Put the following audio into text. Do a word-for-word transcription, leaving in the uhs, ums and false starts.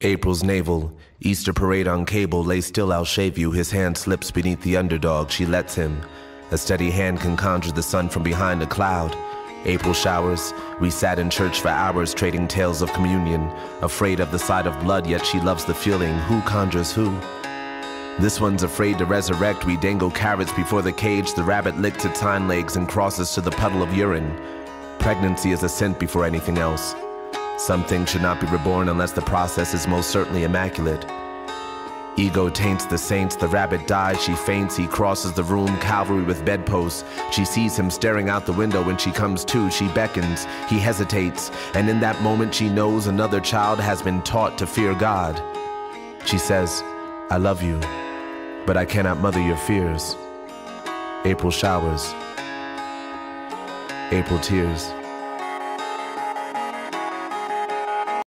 April's navel, Easter parade on cable, lay still, I'll shave you. His hand slips beneath the underdog, she lets him. A steady hand can conjure the sun from behind a cloud. April showers, we sat in church for hours trading tales of communion. Afraid of the sight of blood, yet she loves the feeling. Who conjures who? This one's afraid to resurrect. We dangle carrots before the cage. The rabbit licks its hind legs and crosses to the puddle of urine. Pregnancy is a scent before anything else. Some things should not be reborn unless the process is most certainly immaculate. Ego taints the saints, the rabbit dies, she faints, he crosses the room, cavalry with bedposts. She sees him staring out the window. When she comes to, she beckons, he hesitates, and in that moment she knows another child has been taught to fear God. She says, I love you, but I cannot mother your fears. April showers, April tears.